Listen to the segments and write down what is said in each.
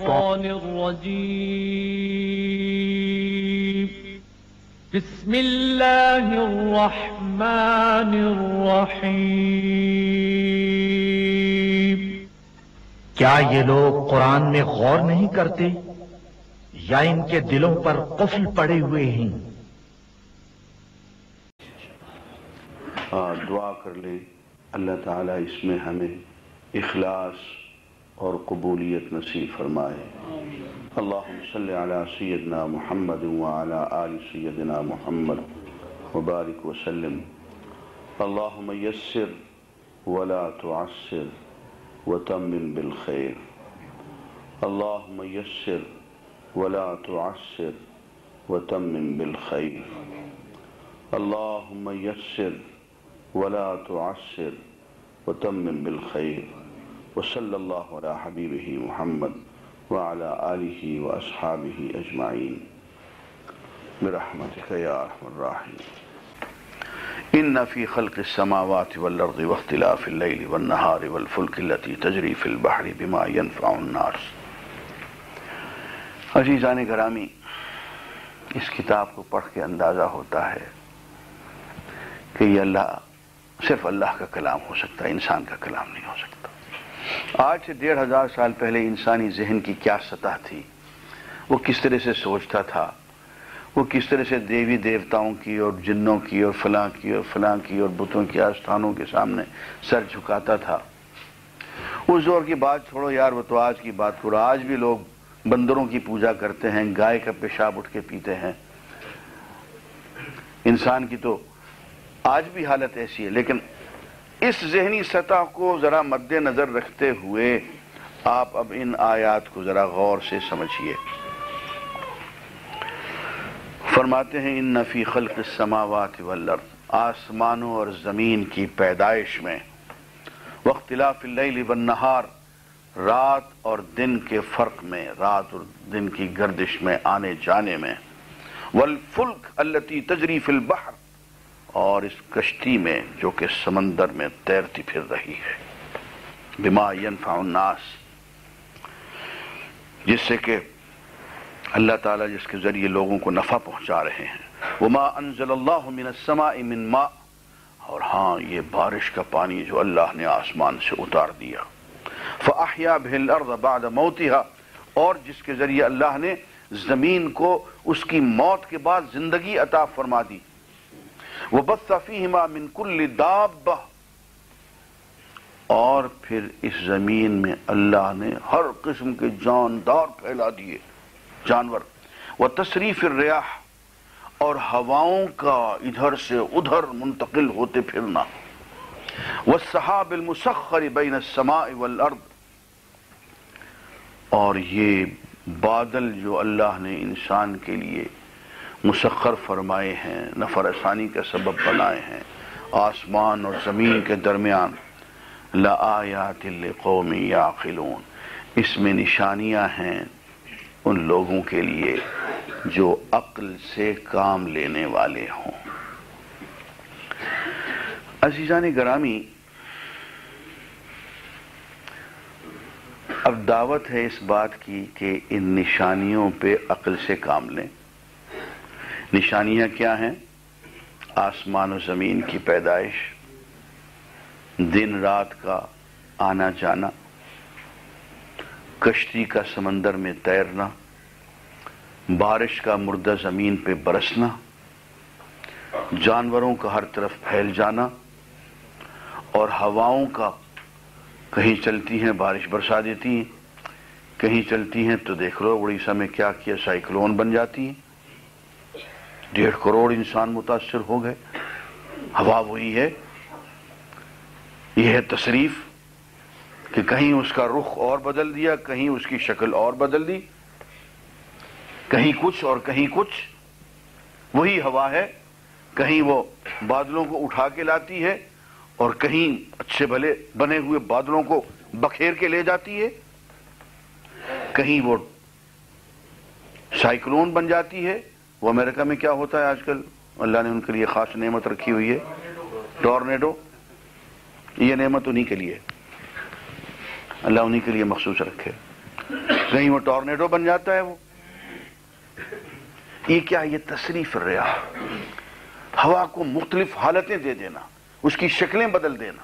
الشيطان الرجيم بسم الله الرحمن الرحيم کیا یہ لوگ قرآن میں غور نہیں کرتے یا ان کے دلوں پر قفل پڑے ہوئے ہیں؟ دعا کر لیں اللہ تعالیٰ اس میں ہمیں اخلاص اور قبولیت نصیب فرمائے. اللہم صلی علی سیدنا محمد وعلی آل سیدنا محمد وبارک وسلم. اللہم یسر ولا تعسر وتمم بالخیر. اللہم یسر ولا تعسر وتمم بالخیر. اللہم یسر ولا تعسر وتمم بالخیر. وصلی اللہ علی حبیبہ محمد وعلی آلہ واصحابہ اجمعین برحمتک یا ارحم الراحمین. ان فی خلق السماوات والارض واختلاف اللیل والنہار والفلک التي تجری فی البحر بما ينفع الناس. عزیزان گرامی، اس کتاب کو پڑھ کے اندازہ ہوتا ہے کہ یہ صرف اللہ کا کلام ہو سکتا ہے، انسان کا کلام نہیں ہو سکتا. آج سے 1500 سال پہلے انسانی ذہن کی کیا سطح تھی، وہ کس طرح سے سوچتا تھا، وہ کس طرح سے دیوی دیوتاؤں کی اور جنوں کی اور فلاں کی اور فلاں کی اور بتوں کے آستھانوں کے سامنے سر جھکاتا تھا. اس دور کی بات چھوڑو یار، وہ تو آج کی بات کرو. آج بھی لوگ بندروں کی پوجا کرتے ہیں، گائے کا پیشاب اٹھ کے پیتے ہیں. انسان کی تو آج بھی حالت ایسی ہے. لیکن اس ذہنی سطح کو ذرا مد نظر رکھتے ہوئے آپ اب ان آیات کو ذرا غور سے سمجھیے. فرماتے ہیں ان فی خلق السماوات والارض، آسمانوں اور زمین کی پیدائش میں، واختلاف اللیل والنہار، رات اور دن کے فرق میں، رات اور دن کی گردش میں، آنے جانے میں، والفلک التی تجری فی البحر، اور اس کشتی میں جو کہ سمندر میں تیرتی پھر رہی ہے، بما ينفع الناس، جس سے کہ اللہ تعالیٰ جس کے ذریعے لوگوں کو نفع پہنچا رہے ہیں. وما انزل اللہ من السماء من ماء، اور ہاں یہ بارش کا پانی جو اللہ نے آسمان سے اتار دیا. فاحیا به الارض بعد موتها، اور جس کے ذریعے اللہ نے زمین کو اس کی موت کے بعد زندگی عطا فرما دی. وَبَثَّ فِيهِمَا مِن كُلِّ دَابَّةٍ، اور پھر اس زمین میں اللہ نے ہر قسم کے جاندار پھیلا دیے، جانور. وَتَصْرِيفِ الرِّيَاحِ، اور ہواؤں کا ادھر سے ادھر منتقل ہوتے پھرنا. وَالسَّحَابِ الْمُسَخَّرِ بَيْنَ السَّمَاءِ وَالْأَرْضِ، اور یہ بادل جو اللہ نے انسان کے لیے مسخر فرمائے ہیں، نفع رسانی کا سبب بنائے ہیں آسمان اور زمین کے درمیان. لآیات لقوم یعقلون، اس میں نشانیاں ہیں ان لوگوں کے لیے جو عقل سے کام لینے والے ہوں. عزیزان گرامی، اب دعوت ہے اس بات کی کہ ان نشانیوں پہ عقل سے کام لیں. نشانیاں کیا ہیں؟ آسمان و زمین کی پیدائش، دن رات کا آنا جانا، کشتی کا سمندر میں تیرنا، بارش کا مردہ زمین پہ برسنا، جانوروں کا ہر طرف پھیل جانا، اور ہواؤں کا کہیں چلتی ہیں بارش برسا دیتی ہیں، کہیں چلتی ہیں تو دیکھ لو اڑیسہ میں کیا کیا، سائیکلون بن جاتی ہیں. 1.5 کروڑ انسان متاثر ہو گئے. ہوا وہی ہے. یہ ہے تصریف کہ کہیں اس کا رخ اور بدل دیا، کہیں اس کی شکل اور بدل دی، کہیں کچھ اور کہیں کچھ. وہی ہوا ہے، کہیں وہ بادلوں کو اٹھا کے لاتی ہے اور کہیں اچھے بھلے بنے ہوئے بادلوں کو بکھیر کے لے جاتی ہے، کہیں وہ سائیکلون بن جاتی ہے. وہ امریکہ میں کیا ہوتا ہے آج کل، اللہ نے ان کے لیے خاص نعمت رکھی ہوئی ہے، ٹورنیڈو. یہ نعمت انہی کے لیے، اللہ انہی کے لیے مخصوص رکھے. کہیں وہ ٹورنیڈو بن جاتا ہے وہ. یہ کیا؟ یہ تصریف الرياح، ہوا کو مختلف حالتیں دے دینا، اس کی شکلیں بدل دینا.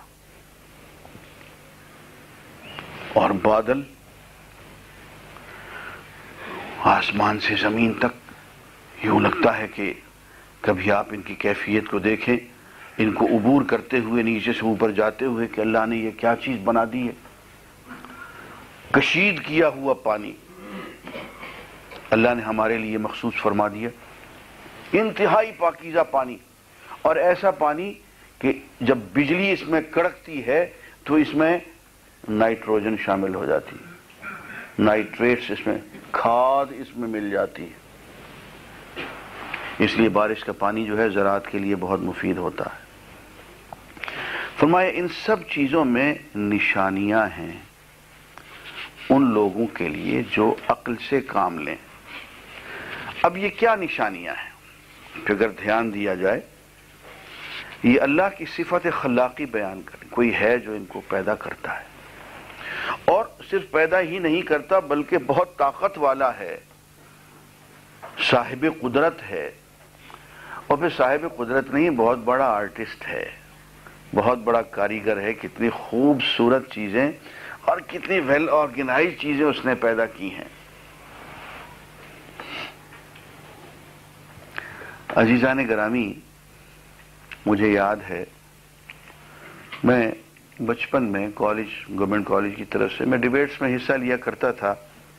اور بادل آسمان سے زمین تک یوں لگتا ہے کہ کبھی آپ ان کی کیفیت کو دیکھیں، ان کو عبور کرتے ہوئے نیچے سے اوپر جاتے ہوئے، کہ اللہ نے یہ کیا چیز بنا دی ہے. کشید کیا ہوا پانی اللہ نے ہمارے لیے مخصوص فرما دیا، انتہائی پاکیزہ پانی. اور ایسا پانی کہ جب بجلی اس میں کڑکتی ہے تو اس میں نائٹروجن شامل ہو جاتی ہے، نائٹریٹس اس میں، کھاد اس میں مل جاتی ہے. اس لیے بارش کا پانی جو ہے زراعت کے لیے بہت مفید ہوتا ہے. فرمایا ان سب چیزوں میں نشانیاں ہیں ان لوگوں کے لیے جو عقل سے کام لیں. اب یہ کیا نشانیاں ہیں کہ اگر دھیان دیا جائے، یہ اللہ کی صفت خلاقی بیان کریں. کوئی ہے جو ان کو پیدا کرتا ہے، اور صرف پیدا ہی نہیں کرتا بلکہ بہت طاقت والا ہے، صاحب قدرت ہے. اور پھر صاحب قدرت نہیں، بہت بڑا آرٹسٹ ہے، بہت بڑا کاریگر ہے. کتنی خوبصورت چیزیں اور کتنی ویل آرگنائز چیزیں اس نے پیدا کی ہیں. عزیزان گرامی، مجھے یاد ہے میں بچپن میں کالج، گورنمنٹ کالج کی طرف سے میں ڈیبیٹس میں حصہ لیا کرتا تھا.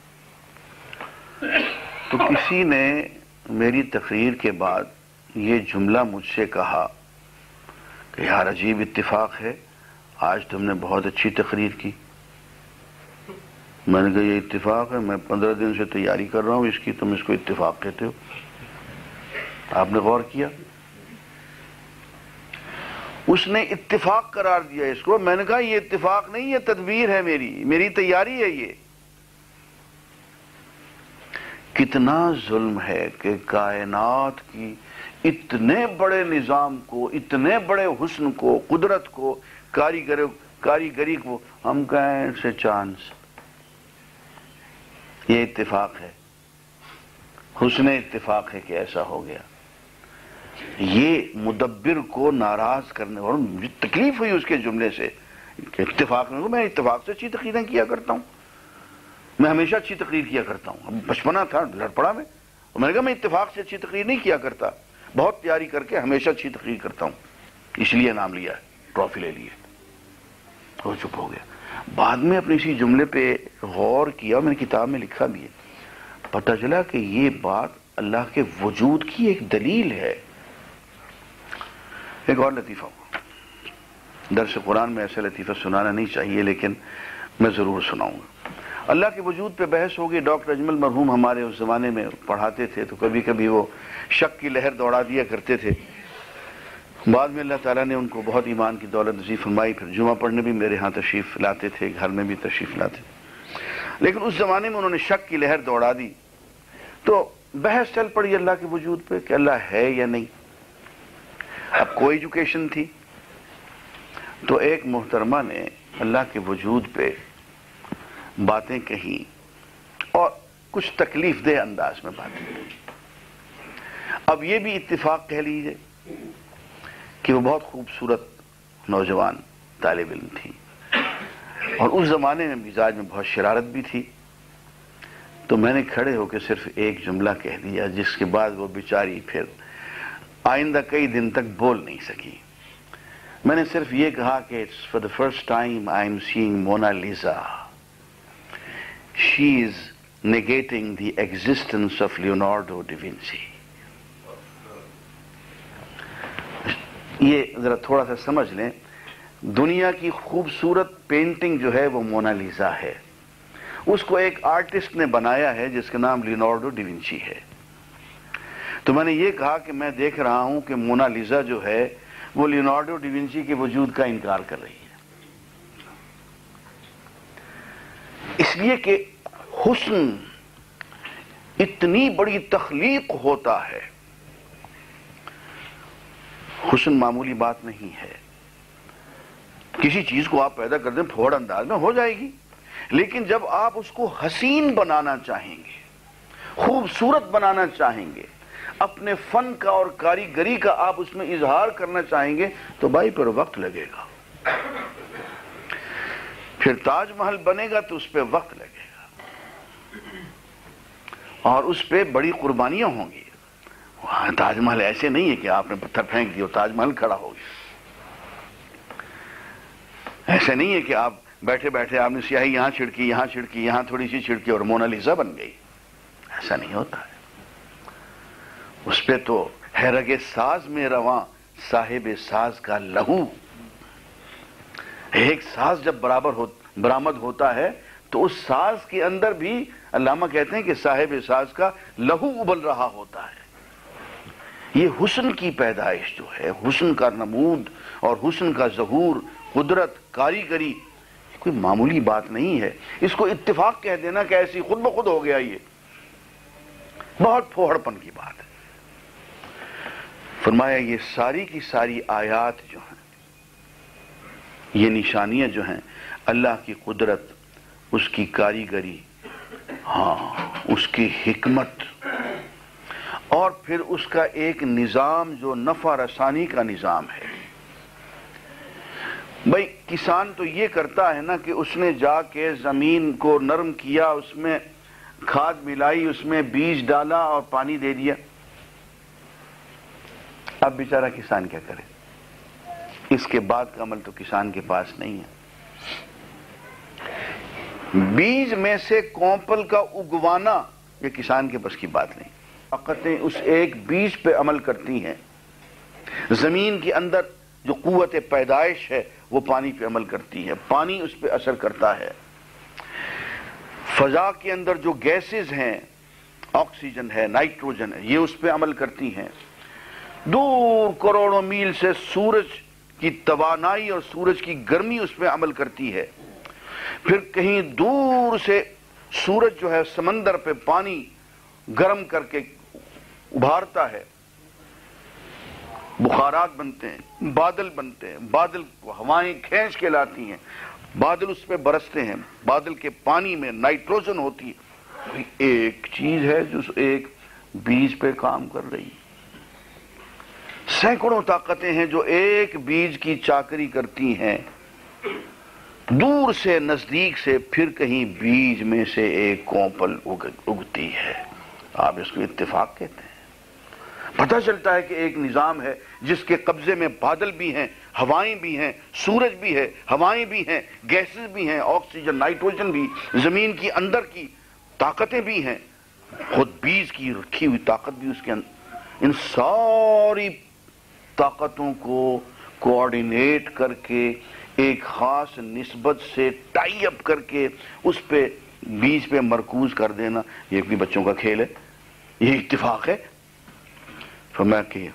تو کسی نے میری تقریر کے بعد یہ جملہ مجھ سے کہا کہ یار عجیب اتفاق ہے، آج تم نے بہت اچھی تقریر کی. میں نے کہا یہ اتفاق ہے؟ میں 15 دن سے تیاری کر رہا ہوں اس کی، تم اس کو اتفاق کہتے ہو؟ آپ نے غور کیا؟ اس نے اتفاق قرار دیا اس کو. میں نے کہا یہ اتفاق نہیں، یہ تدبیر ہے، میری تیاری ہے. یہ کتنا ظلم ہے کہ کائنات کی اتنے بڑے نظام کو، اتنے بڑے حسن کو، قدرت کو، کاریگری کو ہم کہیں سے چانس. یہ اتفاق ہے، حسن اتفاق ہے کہ ایسا ہو گیا. یہ مدبر کو ناراض کرنے، اور مجھے تکلیف ہوئی اس کے جملے سے کہ اتفاق نہیں. میں اتفاق سے اچھی تقریریں کیا کرتا ہوں، میں ہمیشہ اچھی تقریر کیا کرتا ہوں. بچپنا تھا لڑ پڑا میں، اور میں نے کہا میں اتفاق سے اچھی تقریر نہیں کیا کرتا، بہت تیاری کر کے ہمیشہ اچھی تقریر کرتا ہوں، اس لیے نام لیا ہے، ٹرافی لے لی ہے. اور چپ ہو گیا. بعد میں اپنے اسی جملے پہ غور کیا، میں نے کتاب میں لکھا بھی ہے. پتہ چلا کہ یہ بات اللہ کے وجود کی ایک دلیل ہے. ایک اور لطیفہ ہوا، درس قرآن میں ایسا لطیفہ سنانا نہیں چاہیے لیکن میں ضرور سناؤں گا. اللہ کے وجود پہ بحث ہوگی. ڈاکٹر اجمل مرحوم ہمارے اس زمانے میں پڑھاتے تھے، تو کبھی کبھی وہ شک کی لہر دوڑا دیا کرتے تھے. بعد میں اللہ تعالیٰ نے ان کو بہت ایمان کی دولت نصیب فرمائی. پھر جمعہ پڑھنے بھی میرے ہاں تشریف لاتے تھے، گھر میں بھی تشریف لاتے. لیکن اس زمانے میں انہوں نے شک کی لہر دوڑا دی، تو بحث چل پڑی اللہ کے وجود پہ کہ اللہ ہے یا نہیں. اب کوئی ایجوکیشن تھی، تو ایک محترمہ نے اللہ کے وجود پہ باتیں کہیں اور کچھ تکلیف دہ انداز میں باتیں کہیں. اب یہ بھی اتفاق کہہ لیجئے کہ وہ بہت خوبصورت نوجوان طالب علم تھی، اور اس زمانے میں مزاج میں بہت شرارت بھی تھی. تو میں نے کھڑے ہو کے صرف ایک جملہ کہہ دیا، جس کے بعد وہ بیچاری پھر آئندہ کئی دن تک بول نہیں سکی. میں نے صرف یہ کہا کہ for the first time I am seeing Mona Lisa. She is negating the existence of Leonardo da Vinci. یہ ذرا تھوڑا سا سمجھ لیں، دنیا کی خوبصورت پینٹنگ جو ہے وہ مونا لیزا ہے. اس کو ایک آرٹسٹ نے بنایا ہے جس کا نام لیونارڈو ڈی ونچی ہے. تو میں نے یہ کہا کہ میں دیکھ رہا ہوں کہ مونا لیزا جو ہے وہ لیونارڈو ڈی ونچی کے وجود کا انکار کر رہی ہے. اس لیے کہ حسن اتنی بڑی تخلیق ہوتا ہے. حسن معمولی بات نہیں ہے. کسی چیز کو آپ پیدا کر دیں پھوڑ انداز میں ہو جائے گی، لیکن جب آپ اس کو حسین بنانا چاہیں گے، خوبصورت بنانا چاہیں گے، اپنے فن کا اور کاریگری کا آپ اس میں اظہار کرنا چاہیں گے تو بھائی پر وقت لگے گا. پھر تاج محل بنے گا تو اس پہ وقت لگے گا اور اس پہ بڑی قربانیاں ہوں گی. تاج محل ایسے نہیں ہے کہ آپ نے پتھر پھینک دیا تاج محل کھڑا ہو گیا. ایسے نہیں ہے کہ آپ بیٹھے بیٹھے آپ نے سیاہی یہاں چھڑکی، یہاں چھڑکی، یہاں تھوڑی سی چھڑکی اور مونا لیزا بن گئی. ایسا نہیں ہوتا ہے. اس پہ تو ہے رگ ساز میں رواں صاحب ساز کا لہو. ایک ساز جب برآمد ہوتا ہے تو اس ساز کے اندر بھی علامہ کہتے ہیں کہ صاحب ساز کا لہو ابل رہا ہوتا ہے. یہ حسن کی پیدائش جو ہے، حسن کا نمود اور حسن کا ظہور، قدرت، کاریگری، کوئی معمولی بات نہیں ہے. اس کو اتفاق کہہ دینا کہ ایسی خود بخود ہو گیا، یہ بہت پھوڑپن کی بات ہے. فرمایا یہ ساری کی ساری آیات جو ہیں، یہ نشانیاں جو ہیں اللہ کی قدرت، اس کی کاریگری، ہاں اس کی حکمت، اور پھر اس کا ایک نظام جو نفع رسانی کا نظام ہے. بھائی کسان تو یہ کرتا ہے نا کہ اس نے جا کے زمین کو نرم کیا، اس میں کھاد ملائی، اس میں بیج ڈالا اور پانی دے دیا. اب بیچارہ کسان کیا کرے؟ اس کے بعد کا عمل تو کسان کے پاس نہیں ہے. بیج میں سے کونپل کا اگوانا یہ کسان کے بس کی بات نہیں. طاقتیں اس ایک بیج پہ عمل کرتی ہیں. زمین کے اندر جو قوت پیدائش ہے وہ پانی پہ عمل کرتی ہے، پانی اس پہ اثر کرتا ہے. فضا کے اندر جو گیسز ہیں، آکسیجن ہے، نائٹروجن ہے، یہ اس پہ عمل کرتی ہیں. دور کروڑوں میل سے سورج کی توانائی اور سورج کی گرمی اس پہ عمل کرتی ہے. پھر کہیں دور سے سورج جو ہے سمندر پہ پانی گرم کر کے ابھارتا ہے، بخارات بنتے ہیں، بادل بنتے ہیں، بادل کو ہوائیں کھینچ کے لاتی ہیں، بادل اس پہ برستے ہیں، بادل کے پانی میں نائٹروجن ہوتی ہے. ایک چیز ہے جو ایک بیج پہ کام کر رہی. سینکڑوں طاقتیں ہیں جو ایک بیج کی چاکری کرتی ہیں، دور سے نزدیک سے. پھر کہیں بیج میں سے ایک کونپل اگتی ہے. آپ اس کو اتفاق کہتے ہیں. پتہ چلتا ہے کہ ایک نظام ہے جس کے قبضے میں بادل بھی ہیں، ہوائیں بھی ہیں، سورج بھی ہے، ہوائیں بھی ہیں، گیسز بھی ہیں، آکسیجن، نائٹروجن بھی، زمین کی اندر کی طاقتیں بھی ہیں، خود بیج کی رکھی ہوئی طاقت بھی اس کے اندر. ان ساری طاقتوں کو کوآرڈینیٹ کر کے ایک خاص نسبت سے ٹائی اپ کر کے اس پہ بیج پہ مرکوز کر دینا، یہ بھی بچوں کا کھیل ہے، یہ اتفاق ہے. فرمایا کہ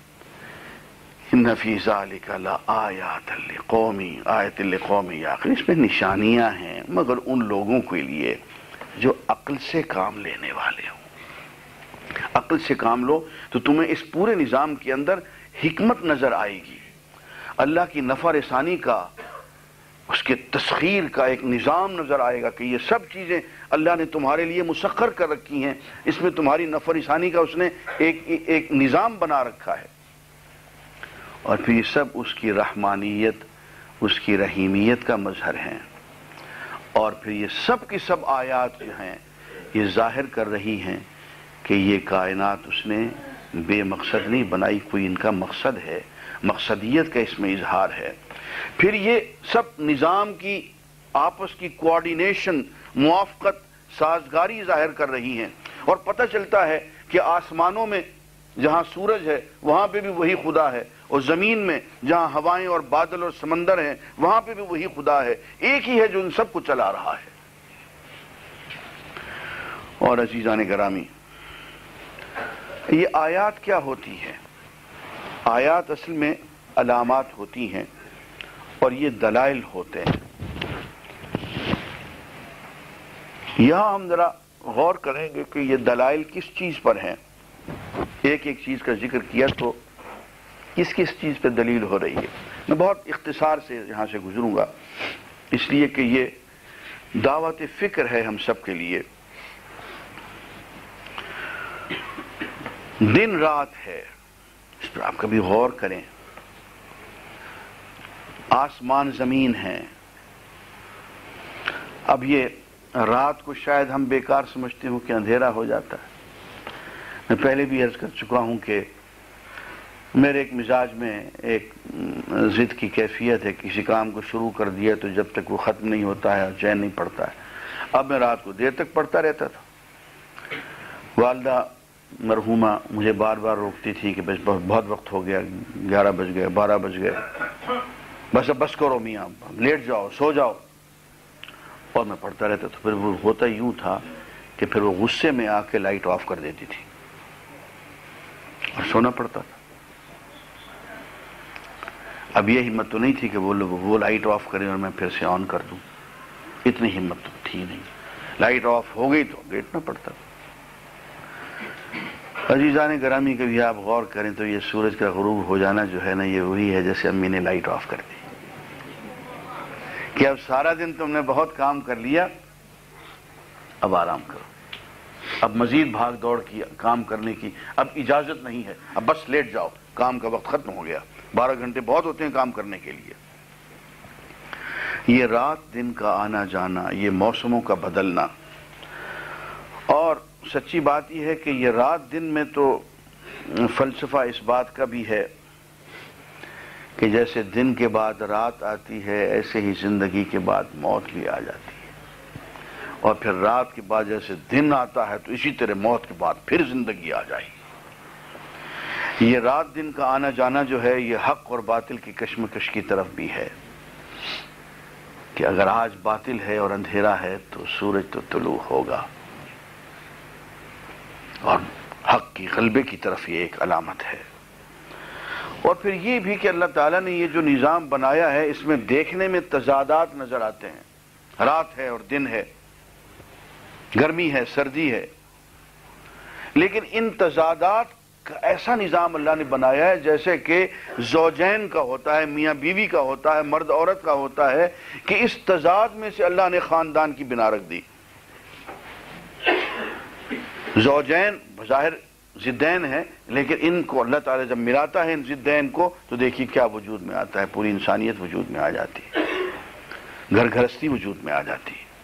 ان فی ذالک لآیات لقوم، آیت لقوم یعقلون، اس میں نشانیاں ہیں مگر ان لوگوں کے لیے جو عقل سے کام لینے والے ہوں. عقل سے کام لو تو تمہیں اس پورے نظام کے اندر حکمت نظر آئے گی، اللہ کی نفع رسانی کا، اس کے تسخیر کا ایک نظام نظر آئے گا کہ یہ سب چیزیں اللہ نے تمہارے لیے مسخر کر رکھی ہیں، اس میں تمہاری نفع رسانی کا اس نے ایک نظام بنا رکھا ہے. اور پھر یہ سب اس کی رحمانیت، اس کی رحیمیت کا مظہر ہیں. اور پھر یہ سب کی سب آیات جو ہیں یہ ظاہر کر رہی ہیں کہ یہ کائنات اس نے بے مقصد نہیں بنائی، کوئی ان کا مقصد ہے، مقصدیت کا اس میں اظہار ہے. پھر یہ سب نظام کی آپس کی کوآرڈینیشن، موافقت، سازگاری ظاہر کر رہی ہیں. اور پتہ چلتا ہے کہ آسمانوں میں جہاں سورج ہے وہاں پہ بھی وہی خدا ہے، اور زمین میں جہاں ہوائیں اور بادل اور سمندر ہیں وہاں پہ بھی وہی خدا ہے. ایک ہی ہے جو ان سب کو چلا رہا ہے. اور عزیزان گرامی، یہ آیات کیا ہوتی ہے؟ آیات اصل میں علامات ہوتی ہیں اور یہ دلائل ہوتے ہیں. یہاں ہم ذرا غور کریں گے کہ یہ دلائل کس چیز پر ہیں. ایک ایک چیز کا ذکر کیا تو کس کس چیز پہ دلیل ہو رہی ہے. میں بہت اختصار سے یہاں سے گزروں گا اس لیے کہ یہ دعوت فکر ہے ہم سب کے لیے. دن رات ہے، اس پر آپ کبھی غور کریں. آسمان زمین ہے. اب یہ رات کو شاید ہم بیکار سمجھتے ہوں کہ اندھیرا ہو جاتا ہے. میں پہلے بھی عرض کر چکا ہوں کہ میرے ایک مزاج میں ایک ضد کی کیفیت ہے. کسی کام کو شروع کر دیا تو جب تک وہ ختم نہیں ہوتا ہے چین نہیں پڑتا ہے. اب میں رات کو دیر تک پڑھتا رہتا تھا. والدہ مرحومہ مجھے بار بار روکتی تھی کہ بس بہت وقت ہو گیا، 11 بج گئے، 12 بج گئے، بس اب بس کرو میاں، لیٹ جاؤ، سو جاؤ. اور میں پڑھتا رہتا تھا. پھر وہ ہوتا یوں تھا کہ پھر وہ غصے میں آ کے لائٹ آف کر دیتی تھی اور سونا پڑتا تھا. اب یہ ہمت تو نہیں تھی کہ وہ لائٹ آف کریں اور میں پھر سے آن کر دوں. اتنی ہمت تو تھی نہیں. لائٹ آف ہو گئی تو لیٹنا پڑتا تھا. عزیزان گرامی کبھی آپ غور کریں تو یہ سورج کا غروب ہو جانا جو ہے نا، یہ وہی ہے جیسے امی نے لائٹ آف کر دی کہ اب سارا دن تم نے بہت کام کر لیا، اب آرام کرو. اب مزید بھاگ دوڑ کی کام کرنے کی اب اجازت نہیں ہے. اب بس لیٹ جاؤ، کام کا وقت ختم ہو گیا. 12 گھنٹے بہت ہوتے ہیں کام کرنے کے لیے. یہ رات دن کا آنا جانا، یہ موسموں کا بدلنا. اور سچی بات یہ ہے کہ یہ رات دن میں تو فلسفہ اس بات کا بھی ہے کہ جیسے دن کے بعد رات آتی ہے ایسے ہی زندگی کے بعد موت بھی آ جاتی ہے. اور پھر رات کے بعد جیسے دن آتا ہے تو اسی طرح موت کے بعد پھر زندگی آ جائے گی. یہ رات دن کا آنا جانا جو ہے یہ حق اور باطل کی کشمکش کی طرف بھی ہے کہ اگر آج باطل ہے اور اندھیرا ہے تو سورج تو طلوع ہوگا. اور حق کی غلبے کی طرف یہ ایک علامت ہے. اور پھر یہ بھی کہ اللہ تعالیٰ نے یہ جو نظام بنایا ہے اس میں دیکھنے میں تضادات نظر آتے ہیں. رات ہے اور دن ہے، گرمی ہے، سردی ہے، لیکن ان تضادات کا ایسا نظام اللہ نے بنایا ہے جیسے کہ زوجین کا ہوتا ہے، میاں بیوی کا ہوتا ہے، مرد عورت کا ہوتا ہے، کہ اس تضاد میں سے اللہ نے خاندان کی بنا رکھ دی. زوجین بظاہر ضدین ہیں، لیکن ان کو اللہ تعالیٰ جب ملاتا ہے ان ضدین کو تو دیکھیے کیا وجود میں آتا ہے. پوری انسانیت وجود میں آ جاتی ہے، گھر گھرستی وجود میں آ جاتی ہے.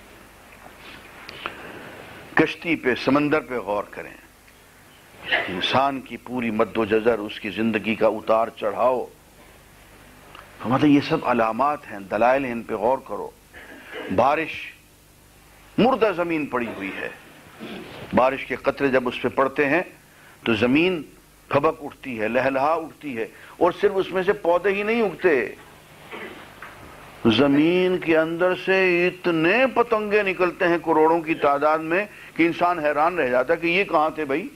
کشتی پہ، سمندر پہ غور کریں. انسان کی پوری مد و جزر، اس کی زندگی کا اتار چڑھاؤ، مطلب یہ سب علامات ہیں، دلائل ہیں، ان پہ غور کرو. بارش، مردہ زمین پڑی ہوئی ہے. بارش کے قطرے جب اس پہ پڑتے ہیں تو زمین پھبک اٹھتی ہے، لہلہا اٹھتی ہے. اور صرف اس میں سے پودے ہی نہیں اگتے، زمین کے اندر سے اتنے پتنگے نکلتے ہیں کروڑوں کی تعداد میں کہ انسان حیران رہ جاتا ہے کہ یہ کہاں تھے بھائی،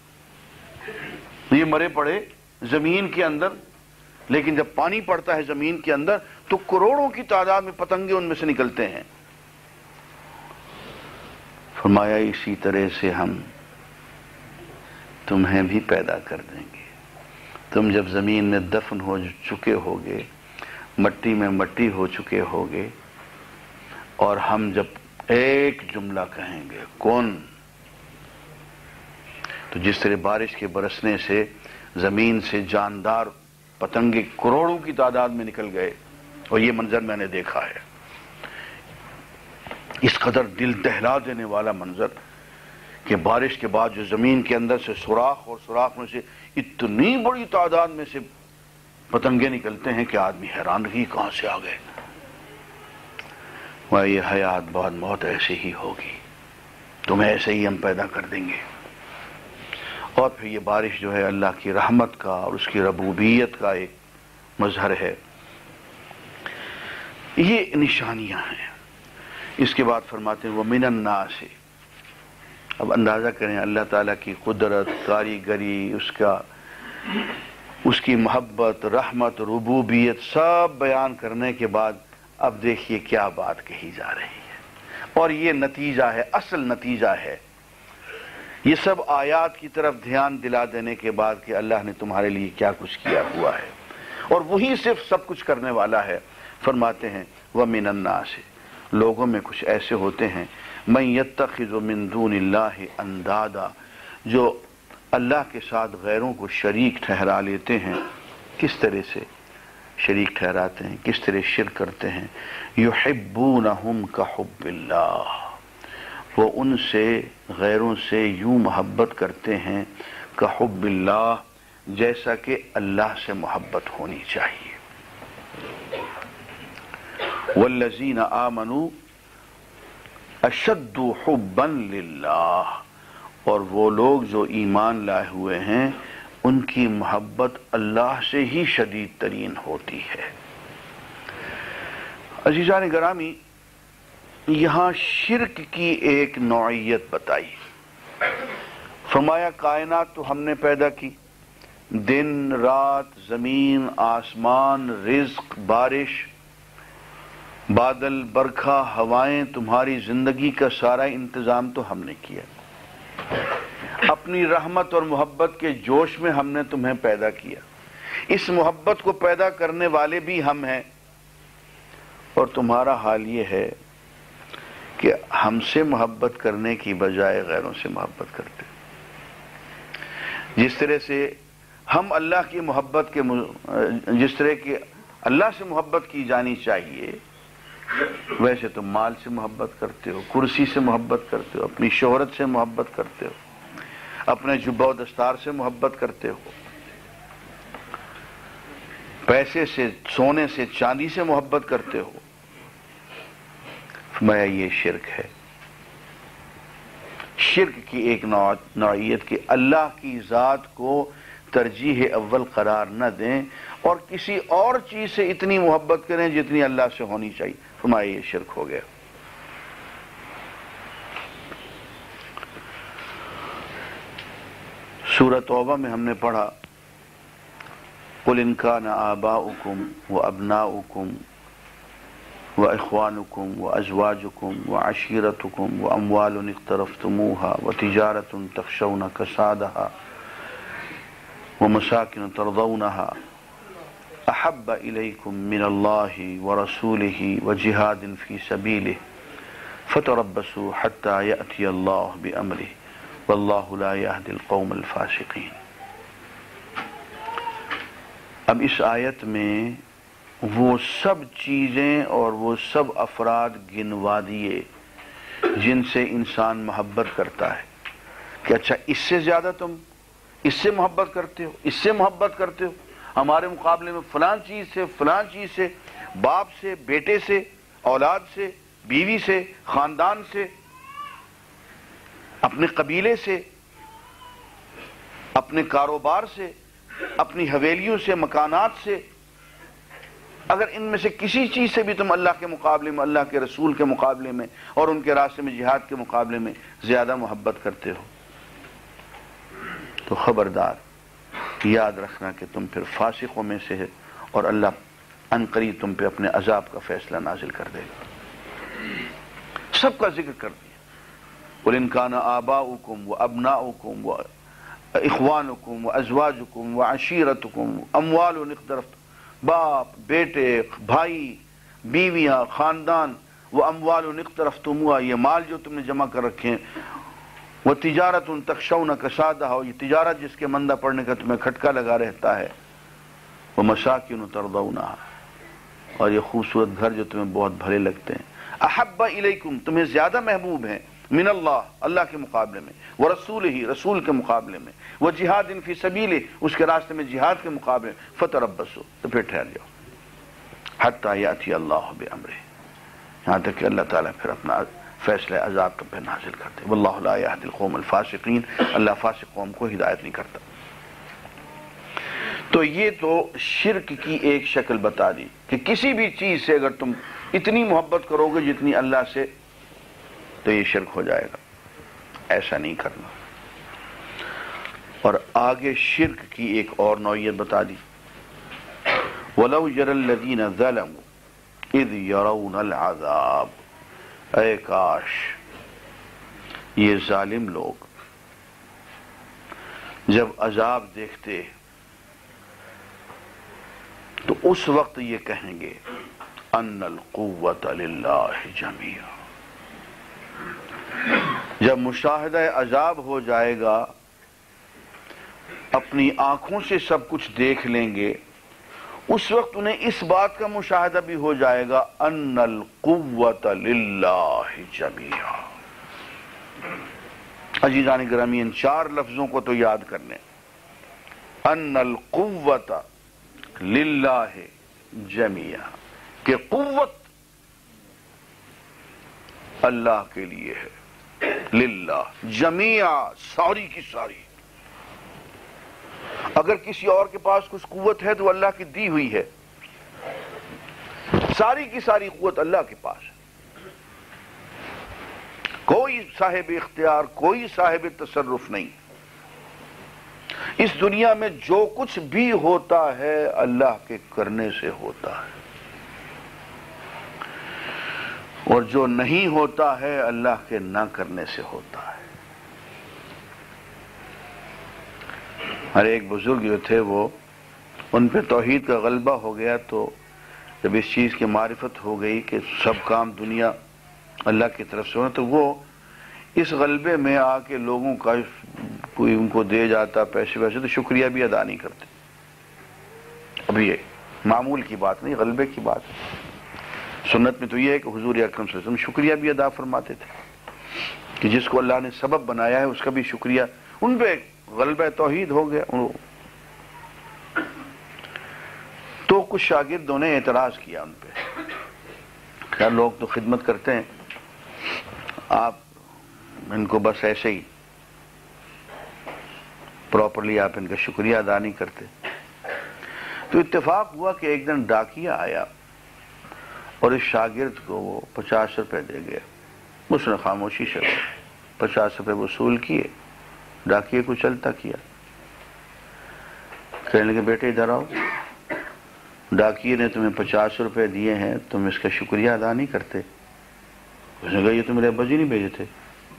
یہ مرے پڑے زمین کے اندر. لیکن جب پانی پڑتا ہے زمین کے اندر تو کروڑوں کی تعداد میں پتنگے ان میں سے نکلتے ہیں. فرمایا اسی طرح سے ہم تمہیں بھی پیدا کر دیں گے. تم جب زمین میں دفن ہو چکے ہوگے، مٹی میں مٹی ہو چکے ہوگے، اور ہم جب ایک جملہ کہیں گے کون، تو جس طرح بارش کے برسنے سے زمین سے جاندار پتنگے کروڑوں کی تعداد میں نکل گئے. اور یہ منظر میں نے دیکھا ہے، اس قدر دل دہلا دینے والا منظر کہ بارش کے بعد جو زمین کے اندر سے سوراخ اور سوراخ میں سے اتنی بڑی تعداد میں سے پتنگے نکلتے ہیں کہ آدمی حیران رہی کہاں سے آ گئے. وہ یہ حیات بعد موت ایسے ہی ہوگی، تمہیں ایسے ہی ہم پیدا کر دیں گے. اور پھر یہ بارش جو ہے اللہ کی رحمت کا اور اس کی ربوبیت کا ایک مظہر ہے. یہ نشانیاں ہیں. اس کے بعد فرماتے ہیں وَمِنَ النَّاسِ. اب اندازہ کریں اللہ تعالیٰ کی قدرت، کاریگری، اس کی محبت، رحمت، ربوبیت سب بیان کرنے کے بعد اب دیکھیے کیا بات کہی جا رہی ہے. اور یہ نتیجہ ہے، اصل نتیجہ ہے. یہ سب آیات کی طرف دھیان دلا دینے کے بعد کہ اللہ نے تمہارے لیے کیا کچھ کیا ہوا ہے اور وہی صرف سب کچھ کرنے والا ہے. فرماتے ہیں وَمِنَ النَّاسِ. لوگوں میں کچھ ایسے ہوتے ہیں من یتخذ من دون اللہ اندادا، جو اللہ کے ساتھ غیروں کو شریک ٹھہرا لیتے ہیں۔ کس طرح سے شریک ٹھہراتے ہیں، کس طرح شرک کرتے ہیں؟ یحبونہم کحب اللہ، وہ ان سے غیروں سے یوں محبت کرتے ہیں کحب اللہ، جیسا کہ اللہ سے محبت ہونی چاہیے۔ والذین آمنوا اشد حبا للہ، اور وہ لوگ جو ایمان لائے ہوئے ہیں ان کی محبت اللہ سے ہی شدید ترین ہوتی ہے۔ عزیزان گرامی، یہاں شرک کی ایک نوعیت بتائی، فرمایا کائنات تو ہم نے پیدا کی، دن رات، زمین آسمان، رزق بارش، بادل برکھا، ہوائیں، تمہاری زندگی کا سارا انتظام تو ہم نے کیا، اپنی رحمت اور محبت کے جوش میں ہم نے تمہیں پیدا کیا، اس محبت کو پیدا کرنے والے بھی ہم ہیں، اور تمہارا حال یہ ہے کہ ہم سے محبت کرنے کی بجائے غیروں سے محبت کرتے۔ جس طرح سے ہم اللہ کی محبت کے جس طرح کہ اللہ سے محبت کی جانی چاہیے، ویسے تم مال سے محبت کرتے ہو، کرسی سے محبت کرتے ہو، اپنی شہرت سے محبت کرتے ہو، اپنے جبہ و دستار سے محبت کرتے ہو، پیسے سے، سونے سے، چاندی سے محبت کرتے ہو۔ فرمایا یہ شرک ہے۔ شرک کی ایک نوعیت کہ اللہ کی ذات کو ترجیح اول قرار نہ دیں اور کسی اور چیز سے اتنی محبت کریں جتنی اللہ سے ہونی چاہیے، فرمایا یہ شرک ہو گیا۔ سورہ توبہ میں ہم نے پڑھا قُلْ إِنْ كَانَ آبَاؤُكُمْ وَأَبْنَاؤُكُمْ وَإِخْوَانُكُمْ وَأَزْوَاجُكُمْ وَعَشِيرَتُكُمْ وَأَمْوَالٌ اقْتَرَفْتُمُوهَا وَتِجَارَةٌ تَخْشَوْنَ كَسَادَهَا وَمَسَاكِنُ تَرْضَوْنَهَا أَحَبَّ إِلَيْكُمْ مِنَ اللَّهِ وَرَسُولِهِ وَجِهَادٍ فِي سَبِيلِهِ فَتَرَبَّصُوا حَتَّى يَأْتِيَ اللَّهُ بِأَمْرِهِ وَاللَّهُ لَا يَهْدِي الْقَوْمَ الْفَاسِقِينَ۔ اب اس آیت میں وہ سب چیزیں اور وہ سب افراد گنوا دیے جن سے انسان محبت کرتا ہے کہ اچھا اس سے زیادہ تم اس سے محبت کرتے ہو، اس سے محبت کرتے ہو، ہمارے مقابلے میں فلاں چیز سے، باپ سے، بیٹے سے، اولاد سے، بیوی سے، خاندان سے، اپنے قبیلے سے، اپنے کاروبار سے، اپنی حویلیوں سے، مکانات سے، اگر ان میں سے کسی چیز سے بھی تم اللہ کے مقابلے میں، اللہ کے رسول کے مقابلے میں اور ان کے راستے میں جہاد کے مقابلے میں زیادہ محبت کرتے ہو تو خبردار یاد رکھنا کہ تم پھر فاسقوں میں سے ہے اور اللہ عنقریب تم پہ اپنے عذاب کا فیصلہ نازل کر دے گا۔ سب کا ذکر کر دیا، قُلْ إِنْ كَانَ آبَاؤُكُمْ وَأَبْنَاؤُكُمْ وَإِخْوَانُكُمْ وَأَزْوَاجُكُمْ وَعَشِيرَتُكُمْ أَمْوَالٌ اقْتَرَفْتُمُوهَا، باپ، بیٹے، بھائی، بیویاں، خاندان، وَأَمْوَالٌ اقْتَرَفْتُمُوهَا، یہ مال جو تم نے جمع کر رکھے ہیں، وَتِجَارَةٌ تَخْشَوْنَ كَسَادَهَا، یہ تجارت جس کے مندہ پڑنے کا تمہیں کھٹکا لگا رہتا ہے، وَمَسَاكِنُ تَرْضَوْنَهَا، اور یہ خوبصورت گھر جو تمہیں بہت بھلے لگتے ہیں، أَحَبَّ إِلَيْكُمْ، تمہیں زیادہ محبوب ہیں، من اللہ کے مقابلے میں، وَرَسُولِهِ، رسول کے مقابلے میں، وَجِهَادٍ فِي سَبِيلِهِ، اس کے راستے میں جہاد کے مقابلے میں، فَتَرَبَّصُوا، تو پھر ٹھہر جاؤ، حَتَّى يَأْتِيَ اللَّهُ بِأَمْرِهِ، یہاں تک کہ اللہ تعالیٰ پھر اپنا فیصلہ عذاب تم پہ نازل کر دے۔ وَاللَّهُ لَا يَهْدِي الْقَوْمَ الْفَاسِقِينَ، اللہ فاسق قوم کو ہدایت نہیں کرتا۔ تو یہ تو شرک کی ایک شکل بتا دی کہ کسی بھی چیز سے اگر تم اتنی محبت کرو گے جتنی اللہ سے، تو یہ شرک ہو جائے گا، ایسا نہیں کرنا۔ اور آگے شرک کی ایک اور نوعیت بتا دی، وَلَوْ يَرَى الَّذِينَ ظَلَمُوا إِذْ يَرَوْنَ الْعَذَابَ، اے کاش یہ ظالم لوگ جب عذاب دیکھتے تو اس وقت یہ کہیں گے ان القوت للہ جمیعا۔ جب مشاہدہ عذاب ہو جائے گا، اپنی آنکھوں سے سب کچھ دیکھ لیں گے، اس وقت انہیں اس بات کا مشاہدہ بھی ہو جائے گا ان القوت للہ جمیعا۔ عزیزان گرامی، ان 4 لفظوں کو تو یاد کر لیں، ان القوت للہ جمیعا، کہ قوت اللہ کے لیے ہے، للہ جمیعا، ساری کی ساری۔ اگر کسی اور کے پاس کچھ قوت ہے تو اللہ کی دی ہوئی ہے، ساری کی ساری قوت اللہ کے پاس ہے۔ کوئی صاحب اختیار، کوئی صاحب تصرف نہیں۔ اس دنیا میں جو کچھ بھی ہوتا ہے اللہ کے کرنے سے ہوتا ہے، اور جو نہیں ہوتا ہے اللہ کے نہ کرنے سے ہوتا ہے۔ ہر ایک بزرگ جو تھے وہ ان پہ توحید کا غلبہ ہو گیا، تو جب اس چیز کی معرفت ہو گئی کہ سب کام دنیا اللہ کی طرف سے ہونا، تو وہ اس غلبے میں آ کے لوگوں کا کوئی ان کو دے جاتا پیسے ویسے تو شکریہ بھی ادا نہیں کرتے۔ اب یہ معمول کی بات نہیں، غلبے کی بات ہے۔ سنت میں تو یہ ہے کہ حضور اکرم صلی اللہ علیہ وسلم شکریہ بھی ادا فرماتے تھے کہ جس کو اللہ نے سبب بنایا ہے اس کا بھی شکریہ۔ ان پہ غلبہ توحید ہو گیا۔ تو کچھ شاگردوں نے اعتراض کیا ان پہ، کیا لوگ تو خدمت کرتے ہیں، آپ ان کو بس ایسے ہی پراپرلی آپ ان کا شکریہ ادا نہیں کرتے۔ تو اتفاق ہوا کہ ایک دن ڈاکیہ آیا اور اس شاگرد کو وہ 50 روپے دے گیا۔ اس نے خاموشی سے 50 روپے وصول کیے، ڈاکیے کو چلتا کیا۔ کہنے لگے بیٹے ادھر آؤ، ڈاکیے نے تمہیں 50 روپے دیے ہیں، تم اس کا شکریہ ادا نہیں کرتے۔ اس نے کہا یہ تو میرے ابا جی نہیں بھیجے تھے۔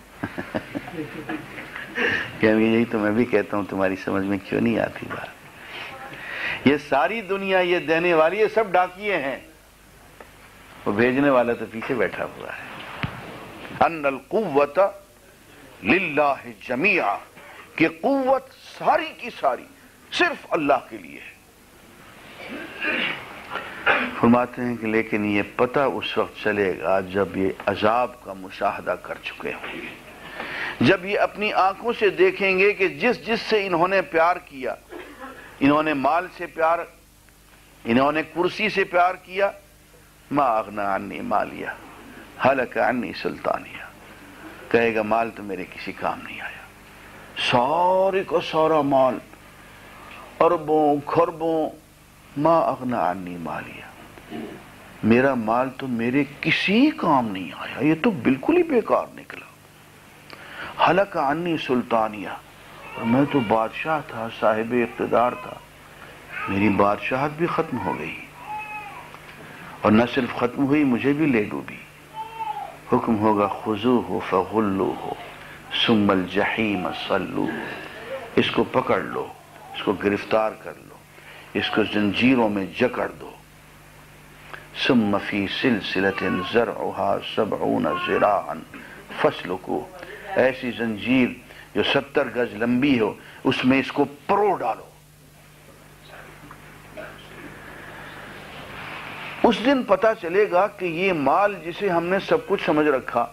کہ یہی تو میں بھی کہتا ہوں، تمہاری سمجھ میں کیوں نہیں آتی بات؟ یہ ساری دنیا یہ دینے والی یہ سب ڈاکیے ہیں، وہ بھیجنے والا تو پیچھے بیٹھا ہوا ہے۔ ان القوت للہ جمیعا، کہ قوت ساری کی ساری صرف اللہ کے لیے ہے۔ فرماتے ہیں کہ لیکن یہ پتہ اس وقت چلے گا جب یہ عذاب کا مشاہدہ کر چکے ہوں گے، جب یہ اپنی آنکھوں سے دیکھیں گے کہ جس جس سے انہوں نے پیار کیا، انہوں نے مال سے پیار، انہوں نے کرسی سے پیار کیا، ما اغنی عنی مالیہ ہلک عنی سلطانیہ، کہے گا مال تو میرے کسی کام نہیں آیا۔ سارے کا سارا مال، اربوں کھربوں، ما اغنی عنی مالیہ، میرا مال تو میرے کسی کام نہیں آیا، یہ تو بالکل ہی بیکار نکلا۔ ہلک عنی سلطانیہ، اور میں تو بادشاہ تھا، صاحب اقتدار تھا، میری بادشاہت بھی ختم ہو گئی، اور نہ صرف ختم ہوئی مجھے بھی لے ڈوبی۔ حکم ہوگا خذوہ فغلوہ ثم الجحیم صلوہ، اس کو پکڑ لو، اس کو گرفتار کر لو، اس کو زنجیروں میں جکڑ دو۔ ثم فی سلسلۃ ذرعها 70 ذراعا فاسلکوہ، ایسی زنجیر جو 70 گز لمبی ہو، اس میں اس کو پرو ڈالو۔ اس دن پتہ چلے گا کہ یہ مال جسے ہم نے سب کچھ سمجھ رکھا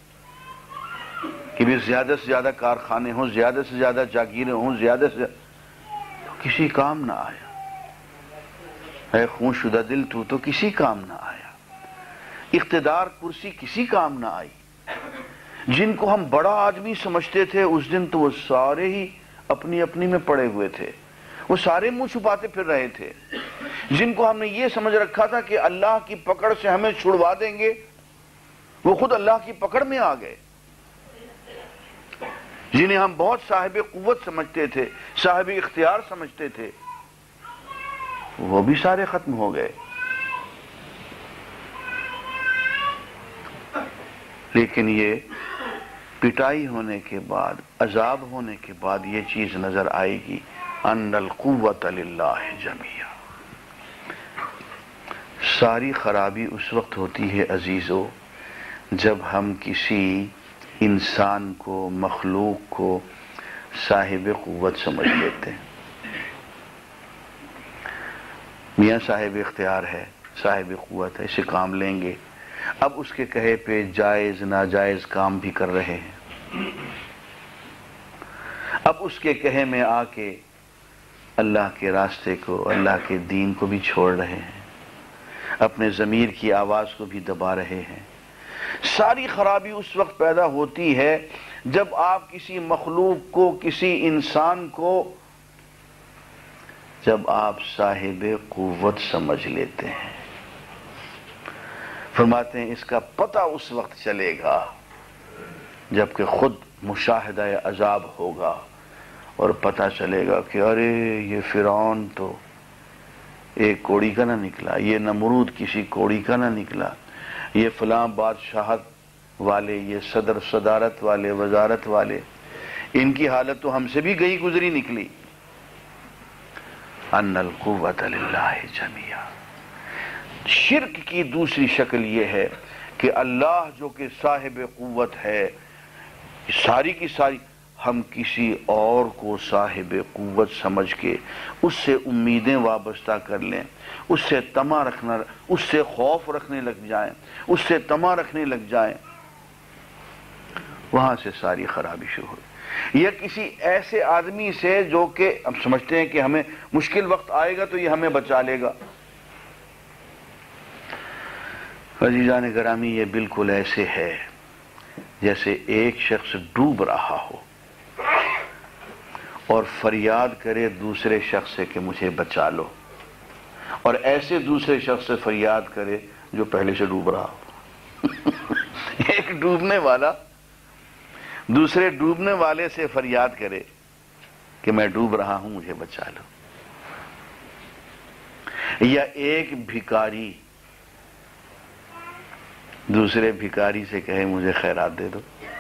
کہ بھی زیادہ سے زیادہ کارخانے ہوں، زیادہ سے زیادہ جاگیریں ہوں، زیادہ سے تو کسی کام نہ آیا۔ اے خون شدہ دل تو کسی کام نہ آیا۔ اقتدار کرسی کسی کام نہ آئی۔ جن کو ہم بڑا آدمی سمجھتے تھے اس دن تو وہ سارے ہی اپنی اپنی میں پڑے ہوئے تھے، وہ سارے منہ چھپاتے پھر رہے تھے۔ جن کو ہم نے یہ سمجھ رکھا تھا کہ اللہ کی پکڑ سے ہمیں چھڑوا دیں گے، وہ خود اللہ کی پکڑ میں آ گئے۔ جنہیں ہم بہت صاحب قوت سمجھتے تھے، صاحب اختیار سمجھتے تھے، وہ بھی سارے ختم ہو گئے۔ لیکن یہ پٹائی ہونے کے بعد، عذاب ہونے کے بعد یہ چیز نظر آئے گی، ان القوت للہ جمیعا، ساری خرابی اس وقت ہوتی ہے عزیزو جب ہم کسی انسان کو، مخلوق کو صاحب قوت سمجھ لیتے ہیں۔ میاں صاحب اختیار ہے، صاحب قوت ہے، اسے کام لیں گے، اب اس کے کہے پہ جائز ناجائز کام بھی کر رہے ہیں، اب اس کے کہے میں آ کے اللہ کے راستے کو، اللہ کے دین کو بھی چھوڑ رہے ہیں، اپنے ضمیر کی آواز کو بھی دبا رہے ہیں۔ ساری خرابی اس وقت پیدا ہوتی ہے جب آپ کسی مخلوق کو، کسی انسان کو، جب آپ صاحب قوت سمجھ لیتے ہیں۔ فرماتے ہیں اس کا پتہ اس وقت چلے گا جبکہ خود مشاہدہ عذاب ہوگا اور پتہ چلے گا کہ ارے یہ فرعون تو ایک کوڑی کا نہ نکلا، یہ نمرود کسی کوڑی کا نہ نکلا، یہ فلاں بادشاہت والے، یہ صدر صدارت والے، وزارت والے، ان کی حالت تو ہم سے بھی گئی گزری نکلی۔ ان القوت للہ جمیعا۔ شرک کی دوسری شکل یہ ہے کہ اللہ جو کہ صاحب قوت ہے، ساری کی ساری، ہم کسی اور کو صاحب قوت سمجھ کے اس سے امیدیں وابستہ کر لیں، اس سے طمع رکھنا، اس سے خوف رکھنے لگ جائیں، اس سے طمع رکھنے لگ جائیں، وہاں سے ساری خرابی شروع ہوئی۔ یا کسی ایسے آدمی سے جو کہ ہم سمجھتے ہیں کہ ہمیں مشکل وقت آئے گا تو یہ ہمیں بچا لے گا۔ عزیزان گرامی، یہ بالکل ایسے ہے جیسے ایک شخص ڈوب رہا ہو اور فریاد کرے دوسرے شخص سے کہ مجھے بچا لو، اور ایسے دوسرے شخص سے فریاد کرے جو پہلے سے ڈوب رہا ہو۔ ایک ڈوبنے والا دوسرے ڈوبنے والے سے فریاد کرے کہ میں ڈوب رہا ہوں، مجھے بچا لو۔ یا ایک بھکاری دوسرے بھکاری سے کہے مجھے خیرات دے دو۔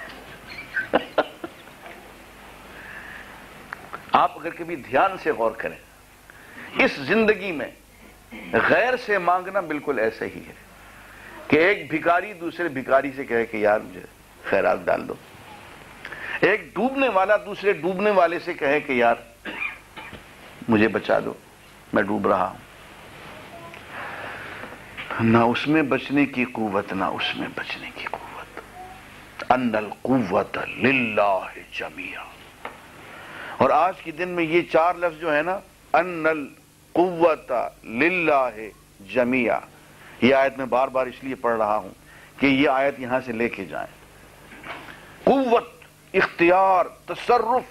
آپ اگر کبھی دھیان سے غور کریں، اس زندگی میں غیر سے مانگنا بالکل ایسے ہی ہے کہ ایک بھکاری دوسرے بھکاری سے کہے کہ یار مجھے خیرات ڈال دو، ایک ڈوبنے والا دوسرے ڈوبنے والے سے کہے کہ یار مجھے بچا دو، میں ڈوب رہا ہوں۔ نہ اس میں بچنے کی قوت، نہ اس میں بچنے کی قوت۔ ان القوت للہ جمیعا۔ اور آج کے دن میں یہ چار لفظ جو ہے نا، ان القوت للہ جمیعا، یہ آیت میں بار بار اس لیے پڑھ رہا ہوں کہ یہ آیت یہاں سے لے کے جائیں۔ قوت، اختیار، تصرف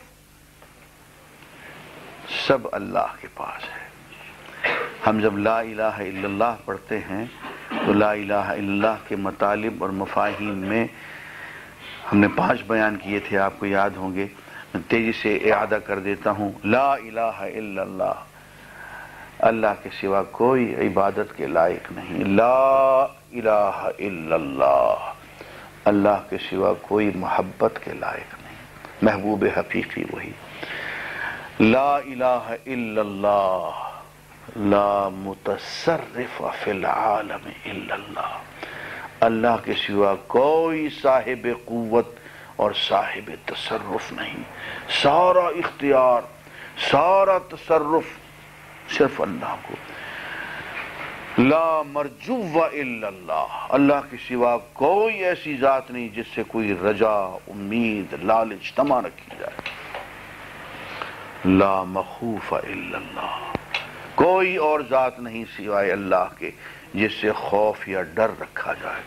سب اللہ کے پاس ہے۔ ہم جب لا الہ الا اللہ پڑھتے ہیں تو لا الہ الا اللہ کے مطالب اور مفاہیم میں ہم نے 5 بیان کیے تھے، آپ کو یاد ہوں گے، میں تیزی سے اعادہ کر دیتا ہوں۔ لا الہ الا اللہ، اللہ کے سوا کوئی عبادت کے لائق نہیں۔ لا الہ الا اللہ، اللہ کے سوا کوئی محبت کے لائق نہیں، محبوب حقیقی وہی۔ لا الہ الا اللہ، لا متصرف فی العالم الا اللہ، اللہ کے سوا کوئی صاحب قوت اور صاحب تصرف نہیں، سارا اختیار، سارا تصرف صرف اللہ کو۔ لا مرجو الا اللہ، اللہ کے سوا کوئی ایسی ذات نہیں جس سے کوئی رجا، امید، لالچ، طمع رکھی جائے۔ لا مخوف الا اللہ، کوئی اور ذات نہیں سوائے اللہ کے جس سے خوف یا ڈر رکھا جائے۔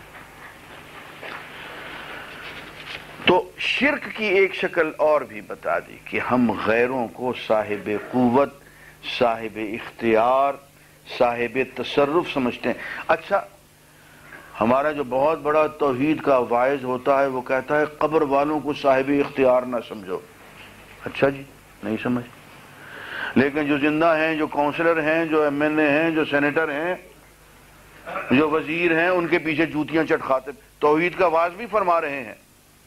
تو شرک کی ایک شکل اور بھی بتا دی کہ ہم غیروں کو صاحب قوت، صاحب اختیار، صاحب تصرف سمجھتے ہیں۔ اچھا، ہمارا جو بہت بڑا توحید کا واعظ ہوتا ہے وہ کہتا ہے قبر والوں کو صاحب اختیار نہ سمجھو۔ اچھا جی، نہیں سمجھ، لیکن جو زندہ ہیں، جو کونسلر ہیں، جو ایم این اے ہیں، جو سینیٹر ہیں، جو وزیر ہیں، ان کے پیچھے جوتیاں چٹ کھاتے، توحید کا واعظ بھی فرما رہے ہیں،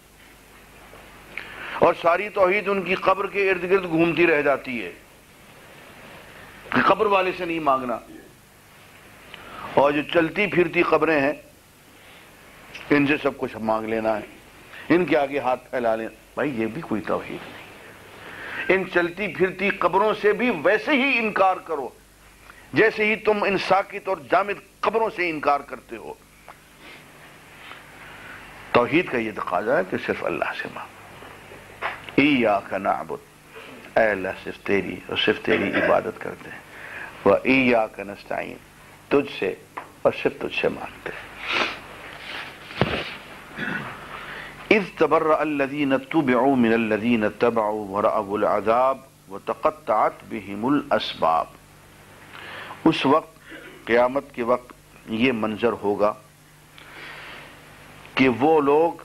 اور ساری توحید ان کی قبر کے ارد گرد گھومتی رہ جاتی ہے کہ قبر والے سے نہیں مانگنا۔ اور جو چلتی پھرتی قبریں ہیں ان سے سب کچھ مانگ لینا ہے، ان کے آگے ہاتھ پھیلا لینا، بھائی یہ بھی کوئی توحید نہیں۔ ان چلتی پھرتی قبروں سے بھی ویسے ہی انکار کرو جیسے ہی تم ان ساکت اور جامد قبروں سے انکار کرتے ہو۔ توحید کا یہ تقاضا ہے کہ صرف اللہ سے مانگ، ایاک نعبد، اے اللہ صرف تیری اور صرف تیری عبادت کرتے ہیں، وایاک نستعین، تجھ سے اور صرف تجھ سے مانگتے ہیں۔ اذ تبرأ الذین اتبعوا من الذین اتبعوا ورأوا العذاب وتقطعت بهم الاسباب۔ اس وقت قیامت کے وقت یہ منظر ہوگا کہ وہ لوگ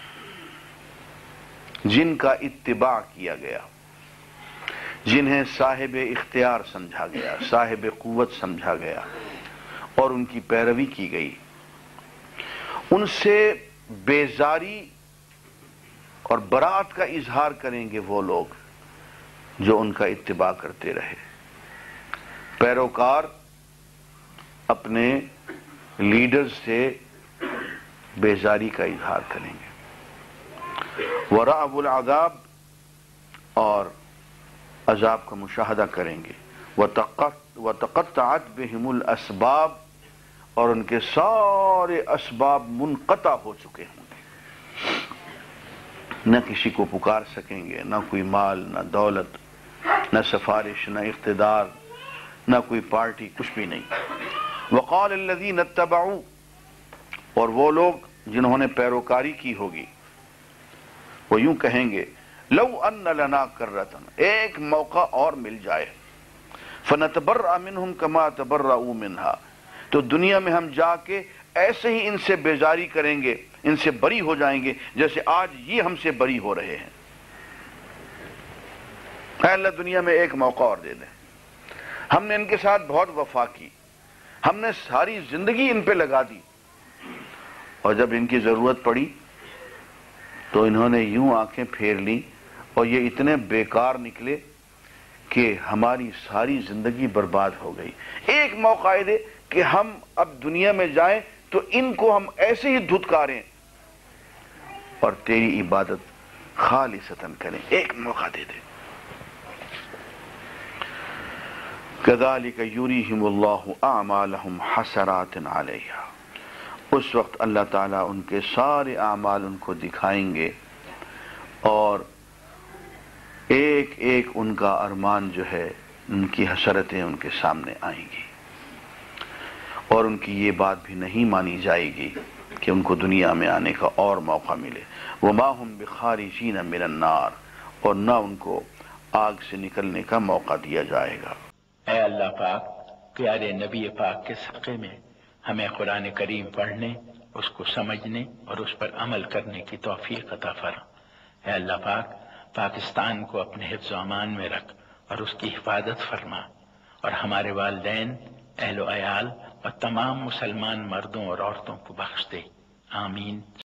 جن کا اتباع کیا گیا، جنہیں صاحب اختیار سمجھا گیا، صاحب قوت سمجھا گیا اور ان کی پیروی کی گئی، ان سے بیزاری اور برات کا اظہار کریں گے وہ لوگ جو ان کا اتباع کرتے رہے۔ پیروکار اپنے لیڈرز سے بیزاری کا اظہار کریں گے، ورأوا العذاب، اور عذاب کا مشاہدہ کریں گے، وتقطعت بهم الاسباب، اور ان کے سارے اسباب منقطع ہو چکے ہوں گے، نہ کسی کو پکار سکیں گے، نہ کوئی مال، نہ دولت، نہ سفارش، نہ اقتدار، نہ کوئی پارٹی، کچھ بھی نہیں۔ وقال الذین اتبعوا، اور وہ لوگ جنہوں نے پیروکاری کی ہوگی وہ یوں کہیں گے، لو ان لنا کرۃ، ایک موقع اور مل جائے، فنتبرأ منہم کما تبرؤوا منہا، تو دنیا میں ہم جا کے ایسے ہی ان سے بیزاری کریں گے، ان سے بری ہو جائیں گے جیسے آج یہ ہم سے بری ہو رہے ہیں۔ اے اللہ دنیا میں ایک موقع اور دے دیں، ہم نے ان کے ساتھ بہت وفا کی، ہم نے ساری زندگی ان پہ لگا دی، اور جب ان کی ضرورت پڑی تو انہوں نے یوں آنکھیں پھیر لی اور یہ اتنے بیکار نکلے کہ ہماری ساری زندگی برباد ہو گئی۔ ایک موقع دے کہ ہم اب دنیا میں جائیں تو ان کو ہم ایسے ہی دھتکاریں اور تیری عبادت خالصتاً کریں، ایک موقع دے دے۔ كَذَلِكَ يُرِيهِمُ اللَّهُ أَعْمَالَهُمْ حَسَرَاتٍ عَلَيْهَا، اس وقت اللہ تعالیٰ ان کے سارے اعمال ان کو دکھائیں گے اور ایک ایک ان کا ارمان جو ہے، ان کی حسرتیں ان کے سامنے آئیں گی، اور ان کی یہ بات بھی نہیں مانی جائے گی کہ ان کو دنیا میں آنے کا اور موقع ملے۔ وَمَا هُمْ بِخَارِجِينَ مِنَ النَّارِ، اور نہ ان کو آگ سے نکلنے کا موقع دیا جائے گا۔ اے اللہ پاک، پیارے نبی پاک کے صدقے میں ہمیں قرآن کریم پڑھنے، اس کو سمجھنے اور اس پر عمل کرنے کی توفیق عطا فرما۔ اے اللہ پاک، پاکستان کو اپنے حفظ و امان میں رکھ اور اس کی حفاظت فرما، اور ہمارے والدین، اہل و عیال اور تمام مسلمان مردوں اور عورتوں کو بخش دے، آمین۔